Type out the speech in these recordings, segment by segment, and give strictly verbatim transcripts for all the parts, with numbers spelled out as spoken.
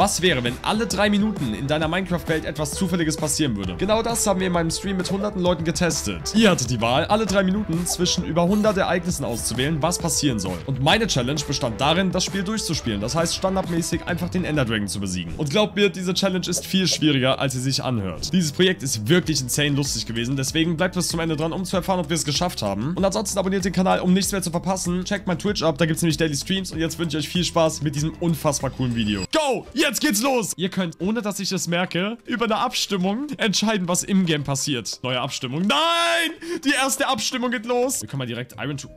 Was wäre, wenn alle drei Minuten in deiner Minecraft-Welt etwas Zufälliges passieren würde? Genau das haben wir in meinem Stream mit hunderten Leuten getestet. Ihr hattet die Wahl, alle drei Minuten zwischen über hundert Ereignissen auszuwählen, was passieren soll. Und meine Challenge bestand darin, das Spiel durchzuspielen. Das heißt, standardmäßig einfach den Ender Dragon zu besiegen. Und glaubt mir, diese Challenge ist viel schwieriger, als sie sich anhört. Dieses Projekt ist wirklich insane lustig gewesen, deswegen bleibt bis zum Ende dran, um zu erfahren, ob wir es geschafft haben. Und ansonsten abonniert den Kanal, um nichts mehr zu verpassen. Checkt mein Twitch ab, da gibt es nämlich Daily Streams. Und jetzt wünsche ich euch viel Spaß mit diesem unfassbar coolen Video. Go! Jetzt geht's los! Ihr könnt, ohne dass ich es merke, über eine Abstimmung entscheiden, was im Game passiert. Neue Abstimmung. Nein! Die erste Abstimmung geht los. Wir können mal direkt Iron to...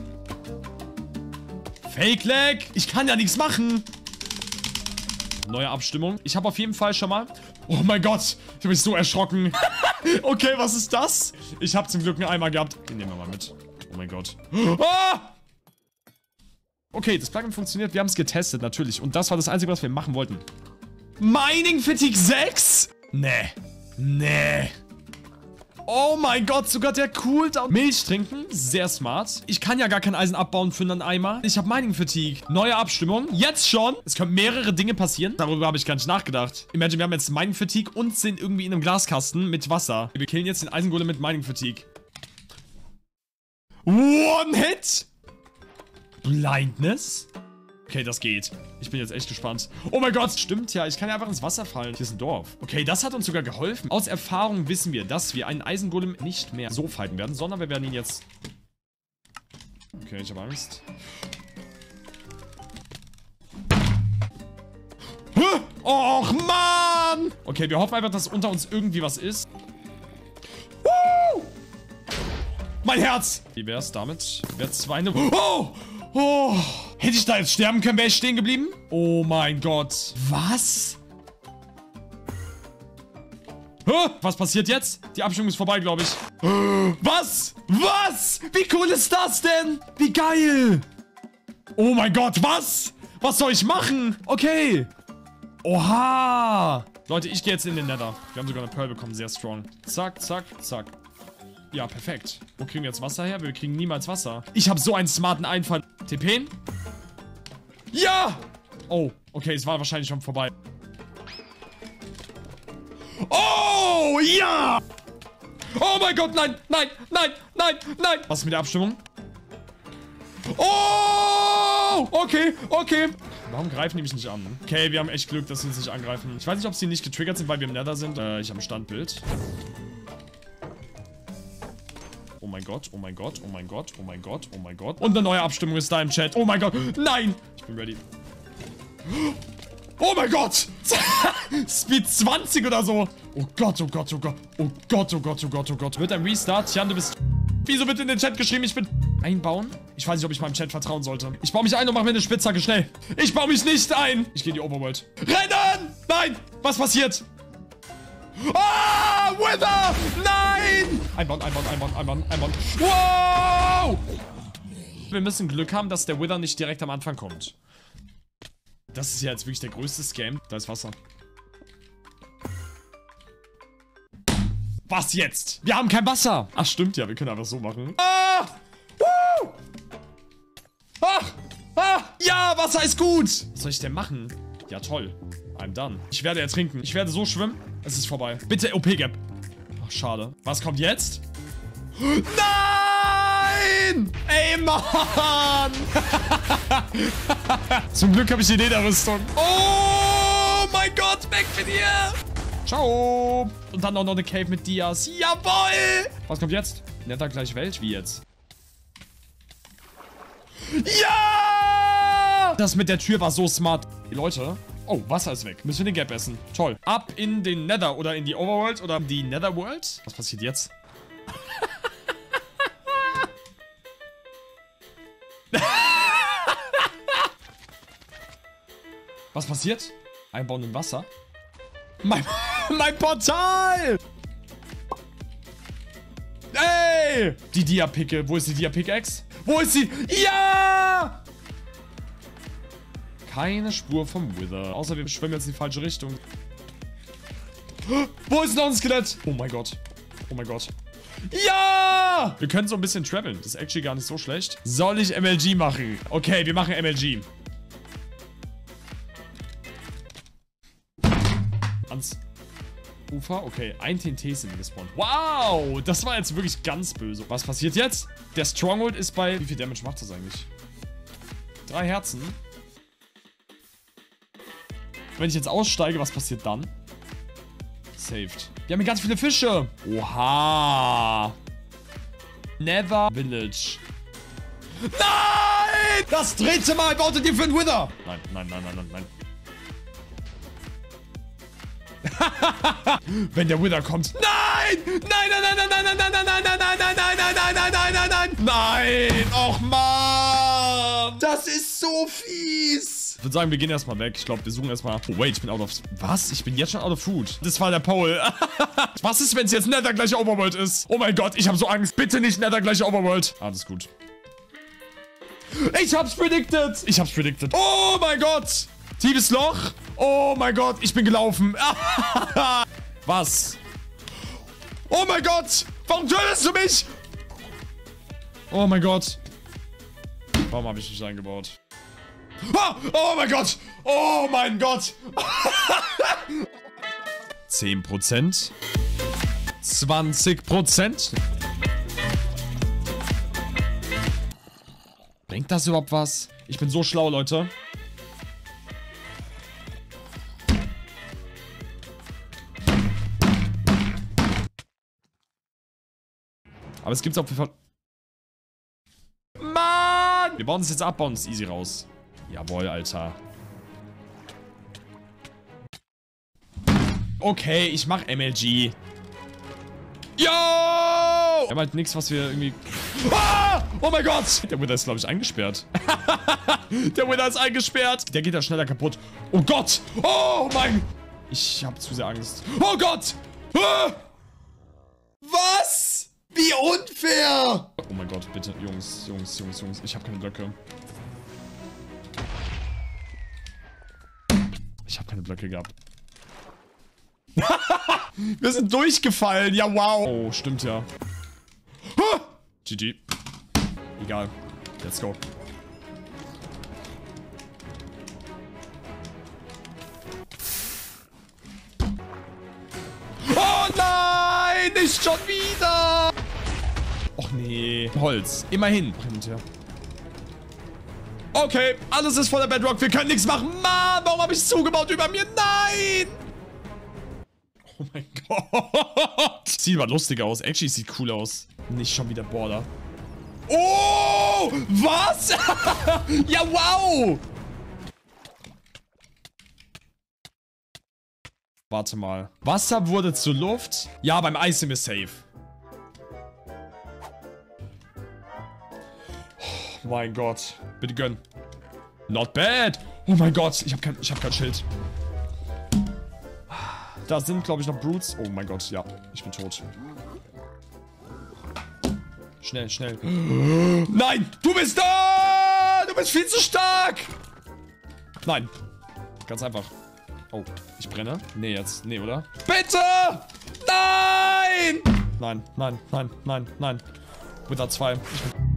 Fake Lag! Ich kann ja nichts machen! Neue Abstimmung. Ich habe auf jeden Fall schon mal... Oh mein Gott! Ich habe mich so erschrocken. Okay, was ist das? Ich habe zum Glück einen Eimer gehabt. Den nehmen wir mal mit. Oh mein Gott. Ah! Okay, das Plugin funktioniert. Wir haben es getestet, natürlich. Und das war das Einzige, was wir machen wollten. Mining Fatigue sechs? Nee. Nee. Oh mein Gott, sogar der Cooldown. Milch trinken, sehr smart. Ich kann ja gar kein Eisen abbauen für einen Eimer. Ich habe Mining Fatigue. Neue Abstimmung. Jetzt schon. Es können mehrere Dinge passieren. Darüber habe ich gar nicht nachgedacht. Imagine, wir haben jetzt Mining Fatigue und sind irgendwie in einem Glaskasten mit Wasser. Wir killen jetzt den Eisengolem mit Mining Fatigue. One Hit. Blindness. Okay, das geht. Ich bin jetzt echt gespannt. Oh mein Gott, stimmt ja. Ich kann ja einfach ins Wasser fallen. Hier ist ein Dorf. Okay, das hat uns sogar geholfen. Aus Erfahrung wissen wir, dass wir einen Eisengolem nicht mehr so fighten werden, sondern wir werden ihn jetzt... Okay, ich habe Angst. Och, Mann! Okay, wir hoffen einfach, dass unter uns irgendwie was ist. Woo! Mein Herz! Wie wär's damit? Wäre zwei... Ne oh! Oh! Hätte ich da jetzt sterben können, wäre ich stehen geblieben? Oh mein Gott. Was? Hä? Was passiert jetzt? Die Abstimmung ist vorbei, glaube ich. Was? Was? Wie cool ist das denn? Wie geil. Oh mein Gott, was? Was soll ich machen? Okay. Oha. Leute, ich gehe jetzt in den Nether. Wir haben sogar eine Pearl bekommen, sehr strong. Zack, zack, zack. Ja, perfekt. Wo kriegen wir jetzt Wasser her? Wir kriegen niemals Wasser. Ich habe so einen smarten Einfall. T P? Ja! Oh, okay, es war wahrscheinlich schon vorbei. Oh, ja! Oh mein Gott, nein, nein, nein, nein, nein. Was ist mit der Abstimmung? Oh! Okay, okay. Warum greifen die mich nicht an? Okay, wir haben echt Glück, dass sie uns nicht angreifen. Ich weiß nicht, ob sie nicht getriggert sind, weil wir im Nether sind. Äh, ich habe ein Standbild. Oh mein Gott, oh mein Gott, oh mein Gott, oh mein Gott, oh mein Gott. Und eine neue Abstimmung ist da im Chat. Oh mein Gott, nein! Ich bin ready. Oh mein Gott! Speed zwanzig oder so. Oh Gott, oh Gott, oh Gott. Oh Gott, oh Gott, oh Gott, oh Gott. Wird ein Restart? Jan, du bist... Wieso wird in den Chat geschrieben, ich bin... Einbauen? Ich weiß nicht, ob ich meinem Chat vertrauen sollte. Ich baue mich ein und mache mir eine Spitzhacke, schnell. Ich baue mich nicht ein. Ich gehe in die Overworld. Rennen! Nein! Was passiert? Ah! Wither! Nein! Einbauen, einbauen, einbauen, einbauen, einbauen. Wow! Wir müssen Glück haben, dass der Wither nicht direkt am Anfang kommt. Das ist ja jetzt wirklich der größte Scam. Da ist Wasser. Was jetzt? Wir haben kein Wasser. Ach, stimmt ja. Wir können einfach so machen. Ah! Woo! Ach! Ah! Ja, Wasser ist gut! Was soll ich denn machen? Ja, toll. I'm done. Ich werde ertrinken. Ich werde so schwimmen. Es ist vorbei. Bitte O P-Gap. Ach, schade. Was kommt jetzt? Nein! Ey, Mann! Zum Glück habe ich die Lederrüstung. Oh mein Gott, weg mit dir! Ciao! Und dann auch noch eine Cave mit Dias. Jawoll! Was kommt jetzt? Netter gleich Welt? Wie jetzt? Ja! Das mit der Tür war so smart. Die Leute... Oh, Wasser ist weg. Müssen wir den Gap essen. Toll. Ab in den Nether oder in die Overworld oder die Netherworld. Was passiert jetzt? Was passiert? Einbauen in Wasser. Mein, mein Portal! Ey! Die Dia-Picke. Wo ist die Dia-Pickaxe? Wo ist sie? Ja! Keine Spur vom Wither. Außer wir schwimmen jetzt in die falsche Richtung. Wo ist noch ein Skelett? Oh mein Gott. Oh mein Gott. Ja! Wir können so ein bisschen traveln. Das ist actually gar nicht so schlecht. Soll ich M L G machen? Okay, wir machen M L G. ans Ufer. Okay, ein T N T sind gespawnt. Wow, das war jetzt wirklich ganz böse. Was passiert jetzt? Der Stronghold ist bei... Wie viel Damage macht das eigentlich? Drei Herzen. Wenn ich jetzt aussteige, was passiert dann? Saved. Wir haben hier ganz viele Fische. Oha. Never Village. Nein! Das dritte Mal baute dir für einen Wither. Nein, nein, nein, nein, nein, nein. Wenn der Wither kommt. Nein! Nein, nein, nein, nein, nein, nein, nein, nein, nein, nein, nein, nein, nein, nein, nein, nein, nein, nein. Nein! Och, Mann! Das ist so fies. Ich würde sagen, wir gehen erstmal weg. Ich glaube, wir suchen erstmal. Oh, wait, ich bin out of... Was? Ich bin jetzt schon out of food. Das war der Paul. Was ist, wenn es jetzt Nether gleich Overworld ist? Oh mein Gott, ich habe so Angst. Bitte nicht Nether gleich Overworld. Alles gut. Ich hab's predicted. Ich hab's predicted. Oh mein Gott. Tiefes Loch. Oh mein Gott, ich bin gelaufen. Was? Oh mein Gott. Warum tötest du mich? Oh mein Gott. Warum habe ich nicht eingebaut? Ah, oh mein Gott. Oh mein Gott. zehn Prozent. zwanzig Prozent. Bringt das überhaupt was? Ich bin so schlau, Leute. Aber es gibt's auf jeden Fall... Mann! Wir bauen es jetzt ab, bauen es easy raus. Jawohl, Alter. Okay, ich mach M L G. Yo! Wir haben halt nichts, was wir irgendwie... Ah! Oh mein Gott! Der Wither ist, glaube ich, eingesperrt. Der Wither ist eingesperrt. Der geht da schneller kaputt. Oh Gott! Oh mein... Ich habe zu sehr Angst. Oh Gott! Ah! Was? Wie unfair! Oh mein Gott, bitte. Jungs, Jungs, Jungs, Jungs. Ich habe keine Blöcke. Ich habe keine Blöcke gehabt. Wir sind durchgefallen. Ja, wow. Oh, stimmt ja. G G. Egal. Let's go. Oh nein! Nicht schon wieder! Och nee. Holz. Immerhin. Hin und her. Okay, alles ist voller Bedrock. Wir können nichts machen. Mann, warum habe ich zugebaut über mir? Nein! Oh mein Gott. Sieht aber lustig aus. Actually sieht cool aus. Nicht schon wieder Border. Oh! Was? Ja, wow! Warte mal. Wasser wurde zu Luft? Ja, beim Eis sind wir safe. Oh mein Gott. Bitte gönn. Not bad. Oh mein Gott. Ich hab kein, ich hab kein Schild. Da sind, glaube ich, noch Brutes. Oh mein Gott, ja. Ich bin tot. Schnell, schnell. Nein! Du bist da! Du bist viel zu stark! Nein. Ganz einfach. Oh, ich brenne? Nee, jetzt. Nee, oder? Bitte! Nein! Nein, nein, nein, nein, nein. Wither zwei. Ich bin